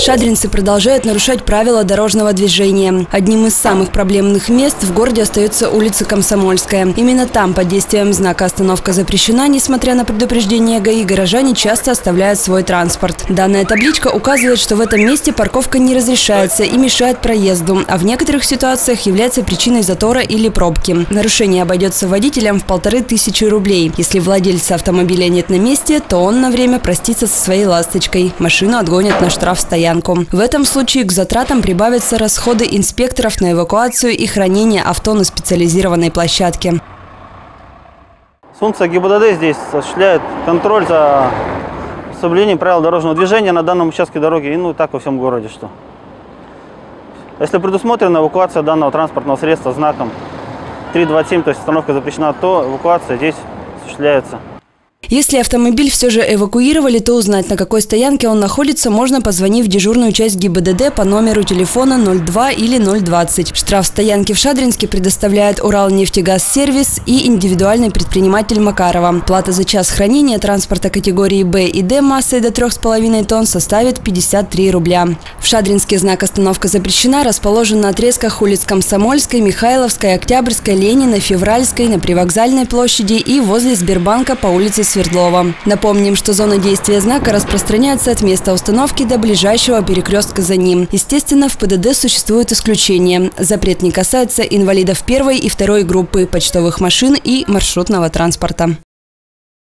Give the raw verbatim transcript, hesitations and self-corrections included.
Шадринцы продолжают нарушать правила дорожного движения. Одним из самых проблемных мест в городе остается улица Комсомольская. Именно там под действием знака «Остановка запрещена», несмотря на предупреждение ГАИ, горожане часто оставляют свой транспорт. Данная табличка указывает, что в этом месте парковка не разрешается и мешает проезду, а в некоторых ситуациях является причиной затора или пробки. Нарушение обойдется водителям в полторы тысячи рублей. Если владельца автомобиля нет на месте, то он на время простится со своей ласточкой. Машину отгонят на штрафстоянку. В этом случае к затратам прибавятся расходы инспекторов на эвакуацию и хранение авто на специализированной площадке. Функция ГИБДД здесь осуществляет контроль за соблюдением правил дорожного движения на данном участке дороги и ну и так во всем городе. Что. Если предусмотрена эвакуация данного транспортного средства знаком три двадцать семь, то есть остановка запрещена, то эвакуация здесь осуществляется. Если автомобиль все же эвакуировали, то узнать, на какой стоянке он находится, можно, позвонив в дежурную часть ГИБДД по номеру телефона ноль два или ноль двадцать. Штраф стоянки в Шадринске предоставляет Уралнефтегазсервис и индивидуальный предприниматель Макарова. Плата за час хранения транспорта категории Б и Д массой до трёх с половиной тонн составит пятьдесят три рубля. В Шадринске знак «Остановка запрещена» расположен на отрезках улиц Комсомольской, Михайловской, Октябрьской, Ленина, Февральской, на Привокзальной площади и возле Сбербанка по улице Свердлова. Напомним, что зона действия знака распространяется от места установки до ближайшего перекрестка за ним. Естественно, в ПДД существуют исключения. Запрет не касается инвалидов первой и второй группы, почтовых машин и маршрутного транспорта.